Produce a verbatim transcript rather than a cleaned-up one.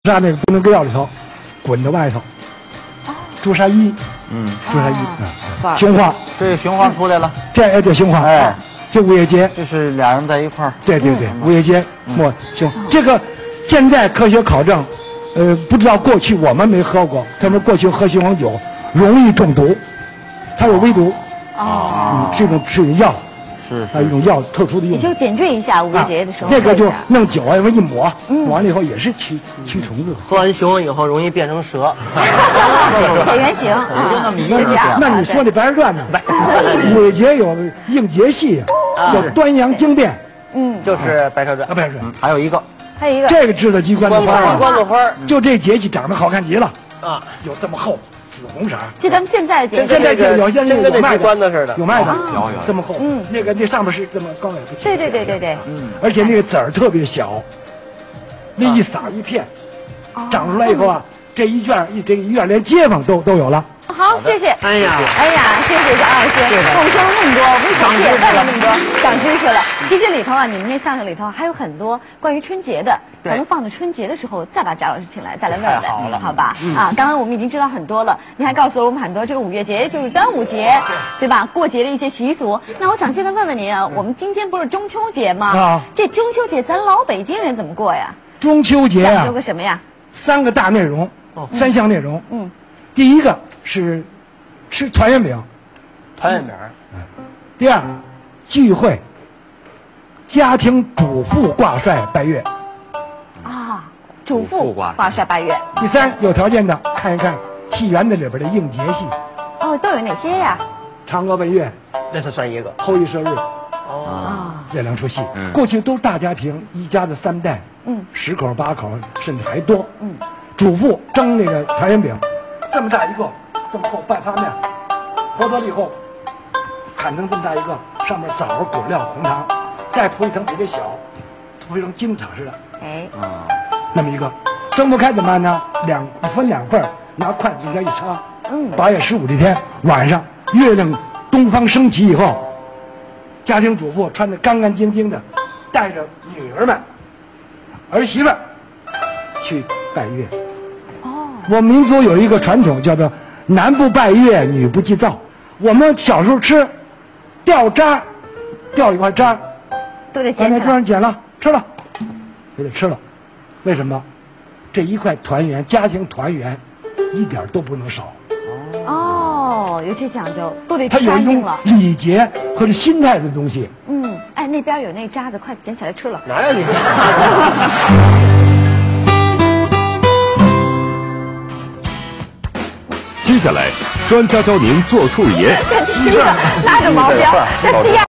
沙那个不能搁药里头，滚到外头。朱砂衣， 嗯， 朱砂衣啊， 雄黄， 这雄黄出来了， 这哎对雄黄，哎，这五月节， 这是俩人在一块儿， 对对对，五月节末雄这个现在科学考证，呃，不知道过去我们没喝过，他们过去喝雄黄酒容易中毒，它有微毒， 哦， 是一种是一种药。 是， 还有一种药特殊的用你就点缀一下五月节的时候， 那个就弄酒啊，一抹，抹完了以后也是驱驱虫子。 喝完雄黄以后容易变成蛇， 写原型， 就那么一个人。 那你说这《白蛇传》呢？五月节有应节戏，叫端阳经变， 嗯， 就是《白蛇传》 啊，白蛇传。 还有一个， 还有一个这个制作机关的花， 机关的花， 就这节气长得好看极了啊， 有这么厚。紫红色， 就咱们现在的节， 现在这有些真跟那机关的似的， 有卖的， 有有这么厚，嗯，那个那上面是这么高也不轻， 对对对对对， 嗯，而且那个籽儿特别小，那一撒一片，长出来以后啊，这一卷一这一院连街坊都都有了。 好，谢谢。 哎呀， 哎呀，谢谢张老师，跟我们说了那么多，我们小也问了那么多，长知识了。其实里头啊，你们那相声里头还有很多关于春节的，咱们放到春节的时候再把翟老师请来，再来问问，好吧？啊，刚刚我们已经知道很多了，你还告诉了我们很多这个五月节就是端午节，对吧？过节的一些习俗。那我想现在问问您啊，我们今天不是中秋节吗？啊，这中秋节咱老北京人怎么过呀？ 中秋节啊， 讲究个什么呀？ 三个大内容，三项内容。嗯，第一个是吃团圆饼， 团圆饼。 嗯。第二，聚会，家庭主妇挂帅拜月。 啊，主妇挂帅拜月。 第三，有条件的看一看戏园子里边的应节戏。 哦，都有哪些呀？ 嫦娥奔月， 那是算一个。 后羿射日。 哦。 这两出戏，过去都是大家庭，一家子三代，嗯，十口八口，甚至还多。嗯，主妇蒸那个团圆饼，这么大一个，这么厚半发面，和得了以后，砍成这么大一个，上面枣果料红糖，再铺一层比这小，铺一层金厂似的。哎，啊，那么一个，蒸不开怎么办呢？两分两份，拿筷子中间一插。嗯，八月十五这天晚上，月亮东方升起以后。家庭主妇穿得干干净净的，带着女儿们、儿媳妇儿去拜月。哦，我们民族有一个传统，叫做“男不拜月，女不祭灶”。我们小时候吃，掉渣，掉一块渣， 都得捡。 把那桌上捡了，吃了，也得吃了。为什么？这一块团圆，家庭团圆，一点都不能少。 哦，有这讲究，都得它有一种礼节和这心态的东西。 嗯，哎，那边有那渣子，快捡起来吃了。 哪有你？ 接下来，专家教您做兔爷。 这第一个哪有毛病？这第二。